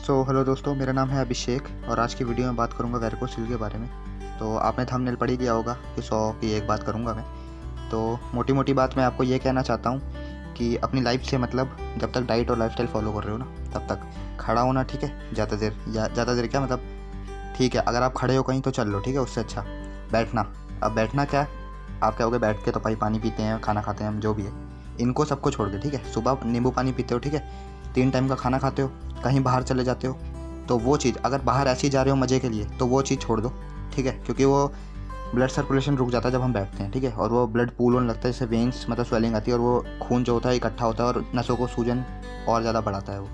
Hello दोस्तों, मेरा नाम है अभिषेक और आज की वीडियो में बात करूंगा वैरिकोसिल के बारे में। तो आपने थंबनेल पढ़ ही लिया होगा कि 100 की एक बात करूंगा मैं। तो मोटी मोटी बात मैं आपको ये कहना चाहता हूँ कि अपनी लाइफ से मतलब जब तक डाइट और लाइफस्टाइल फॉलो कर रहे हो ना, तब तक खड़ा होना ठीक है। ज़्यादा देर क्या मतलब, ठीक है अगर आप खड़े हो कहीं तो चल लो, ठीक है। उससे अच्छा बैठना। अब बैठना क्या है, आप क्या होगे, बैठ के तो भाई पानी पीते हैं, खाना खाते हैं हम, जो भी है इनको सबको छोड़ के, ठीक है। सुबह नींबू पानी पीते हो, ठीक है। 3 टाइम का खाना खाते हो, कहीं बाहर चले जाते हो, तो वो चीज़ अगर बाहर ऐसे ही जा रहे हो मज़े के लिए तो वो चीज़ छोड़ दो, ठीक है। क्योंकि वो ब्लड सर्कुलेशन रुक जाता है जब हम बैठते हैं, ठीक है। और वो ब्लड पूल होने लगता है, जैसे वेन्स मतलब स्वेलिंग आती है और वो खून जो होता है इकट्ठा होता है और नसों को सूजन और ज़्यादा बढ़ाता है वो,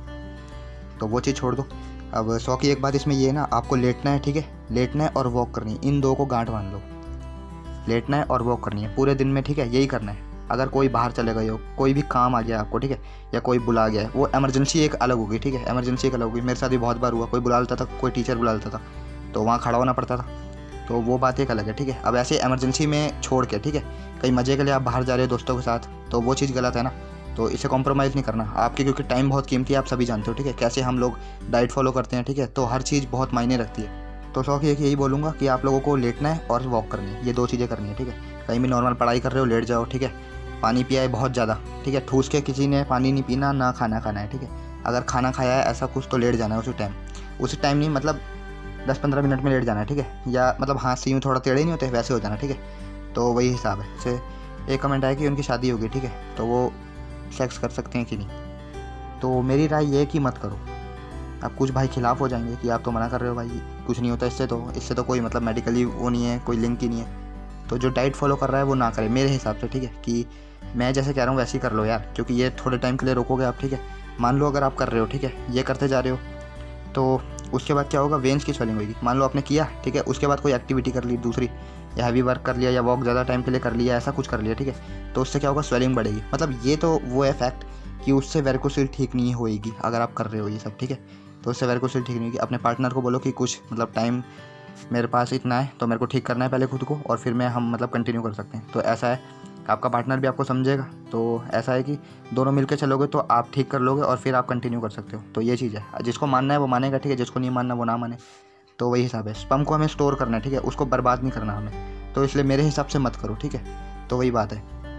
तो वो चीज़ छोड़ दो। अब 100 की एक बात इसमें ये है ना, आपको लेटना है, ठीक है। लेटना है और वॉक करनी है, इन दो को गांठ बांध लो। लेटना है और वॉक करनी है पूरे दिन में, ठीक है। यही करना है। अगर कोई बाहर चले गए हो, कोई भी काम आ गया आपको, ठीक है, या कोई बुला गया है, वो इमरजेंसी एक अलग होगी, ठीक है। इमरजेंसी एक अलग होगी। मेरे साथ भी बहुत बार हुआ, कोई बुला लेता था, कोई टीचर बुला लेता था, तो वहाँ खड़ा होना पड़ता था, तो वो बात एक अलग है, ठीक है। अब ऐसे इमरजेंसी में छोड़ के, ठीक है, कहीं मज़े के लिए आप बाहर जा रहे हो दोस्तों के साथ, तो वो चीज़ गलत है ना। तो इसे कॉम्प्रोमाइज़ नहीं करना आपके, क्योंकि टाइम बहुत कीमती है, आप सभी जानते हो, ठीक है। कैसे हम लोग डाइट फॉलो करते हैं, ठीक है, तो हर चीज़ बहुत मायने रखती है। तो 100 की एक यही बोलूँगा कि आप लोगों को लेटना है और वॉक करनी है, ये 2 चीज़ें करनी है, ठीक है। कहीं भी नॉर्मल पढ़ाई कर रहे हो, लेट जाओ, ठीक है। पानी पिया है बहुत ज़्यादा, ठीक है। ठूस के किसी ने पानी नहीं पीना, ना खाना खाना है, ठीक है। अगर खाना खाया है ऐसा कुछ तो लेट जाना है उसी टाइम नहीं, मतलब 10-15 मिनट में लेट जाना है, ठीक है। या मतलब हाथ से यूँ थोड़ा टेढ़े नहीं होते, वैसे हो जाना, ठीक है। तो वही हिसाब है। जैसे एक कमेंट आया कि उनकी शादी होगी, ठीक है, तो वो सेक्स कर सकते हैं कि नहीं। तो मेरी राय ये है कि मत करो। अब कुछ भाई खिलाफ हो जाएंगे कि आप तो मना कर रहे हो भाई, कुछ नहीं होता इससे तो कोई मतलब मेडिकली वो नहीं है, कोई लिंक ही नहीं है। तो जो डाइट फॉलो कर रहा है वो ना करे मेरे हिसाब से, ठीक है। कि मैं जैसे कह रहा हूँ वैसे ही कर लो यार, क्योंकि ये थोड़े टाइम के लिए रोकोगे आप, ठीक है। मान लो अगर आप कर रहे हो, ठीक है, ये करते जा रहे हो, तो उसके बाद क्या होगा, वेन्स की स्वेलिंग होगी। मान लो आपने किया, ठीक है, उसके बाद कोई एक्टिविटी कर ली दूसरी, या हैवी वर्क कर लिया, या वॉक ज़्यादा टाइम के लिए कर लिया, ऐसा कुछ कर लिया, ठीक है, तो उससे क्या होगा, स्वेलिंग बढ़ेगी। मतलब ये तो वो है फैक्ट कि उससे वेरिकोसिल ठीक नहीं होएगी अगर आप कर रहे हो ये सब, ठीक है। तो उससे वेरिकोसिल ठीक नहीं होगी। अपने पार्टनर को बोलो कि कुछ मतलब टाइम मेरे पास इतना है, तो मेरे को ठीक करना है पहले खुद को, और फिर हम मतलब कंटिन्यू कर सकते हैं। तो ऐसा है, आपका पार्टनर भी आपको समझेगा। तो ऐसा है कि दोनों मिलकर चलोगे तो आप ठीक कर लोगे और फिर आप कंटिन्यू कर सकते हो। तो ये चीज़ है, जिसको मानना है वो मानेगा, ठीक है, जिसको नहीं मानना वो ना माने। तो वही हिसाब है। स्पर्म को हमें स्टोर करना है, ठीक है, उसको बर्बाद नहीं करना हमें। तो इसलिए मेरे हिसाब से मत करो, ठीक है। तो वही बात है।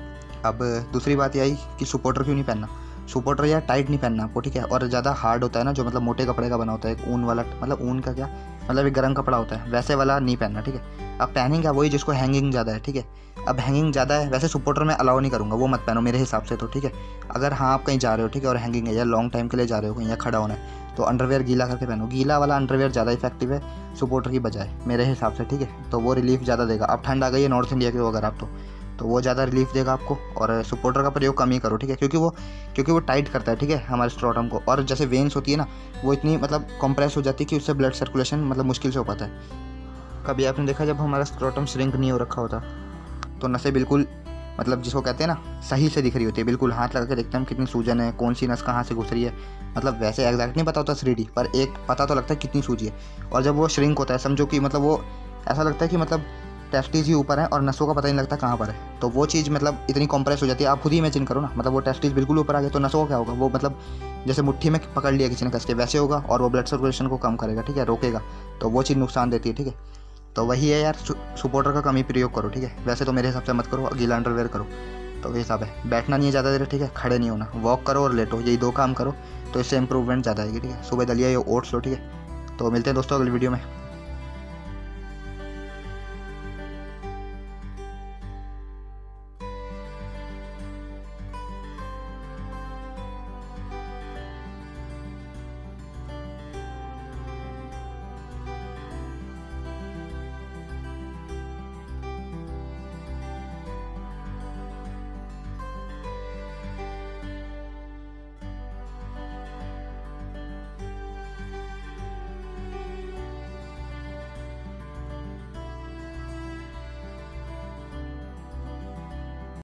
अब दूसरी बात ये आई कि सपोर्टर क्यों नहीं पहनना। सपोर्टर या टाइट नहीं पहनना आपको, ठीक है। और ज़्यादा हार्ड होता है ना, जो मतलब मोटे कपड़े का बना होता है, एक ऊन वाला, मतलब ऊन का क्या मतलब एक गर्म कपड़ा होता है, वैसे वाला नहीं पहनना, ठीक है। अब पहनेंगे वही जिसको हैंगिंग ज़्यादा है, ठीक है। अब हैंगिंग ज़्यादा है, वैसे सपोर्टर मैं अलाउ नहीं करूँगा, वो मत पहनो मेरे हिसाब से, तो ठीक है। अगर हाँ आप कहीं जा रहे हो, ठीक है, और हैंगिंग है या लॉन्ग टाइम के लिए जा रहे हो कहीं, या खड़ा होना है, तो अंडरवेयर गीला करके पहनो। गीला वाला अंडरवेयर ज़्यादा इफेक्टिव है सपोर्टर की बजाय मेरे हिसाब से, ठीक है। तो वो रिलीफ ज़्यादा देगा। अब ठंड आ गई है नॉर्थ इंडिया के हो अगर आप, तो वो ज़्यादा रिलीफ देगा आपको। और सपोर्टर का प्रयोग कम ही करो, ठीक है, क्योंकि वो टाइट करता है, ठीक है, हमारे स्ट्रोटम को। और जैसे वेन्स होती है ना, वो इतनी मतलब कंप्रेस हो जाती है कि उससे ब्लड सर्कुलेशन मतलब मुश्किल से हो पाता है। कभी आपने देखा जब हमारा स्ट्रोटम श्रिंक नहीं हो रखा होता, तो नसें बिल्कुल मतलब जिसको कहते हैं ना सही से दिख रही होती है, बिल्कुल हाथ लगा के देखते हैं हम कितनी सूजन है, कौन सी नस कहाँ से घुस रही है। मतलब वैसे एग्जैक्ट नहीं पता होता 3D, पर एक पता तो लगता है कितनी सूजी है। और जब वो श्रिंक होता है, समझो कि मतलब वो ऐसा लगता है कि मतलब टेस्टिस ही ऊपर है और नसों का पता नहीं लगता कहाँ पर है। तो वो चीज़ मतलब इतनी कंप्रेस हो जाती है, आप खुद ही इमेजिन करो ना, मतलब वो टेस्टिस बिल्कुल ऊपर आ गए तो नसों का क्या होगा, वो मतलब जैसे मुट्ठी में पकड़ लिया किसी ने कस के, वैसे होगा। और वो ब्लड सर्कुलेशन को कम करेगा, ठीक है, रोकेगा। तो वो चीज़ नुकसान देती है, ठीक है। तो वही है यार, सपोर्टर का कम ही प्रयोग करो, ठीक है। वैसे तो मेरे हिसाब से मत करो, गीला अंडरवेयर करो। तो वही हिसाब है। बैठना नहीं है ज़्यादा देर, ठीक है, खड़े नहीं होना, वॉक करो और लेटो, यही 2 काम करो, तो इससे इंप्रूवमेंट ज़्यादा आएगी, ठीक है। सुबह दलिया या ओट्स लो, ठीक है। तो मिलते हैं दोस्तों अगली वीडियो में।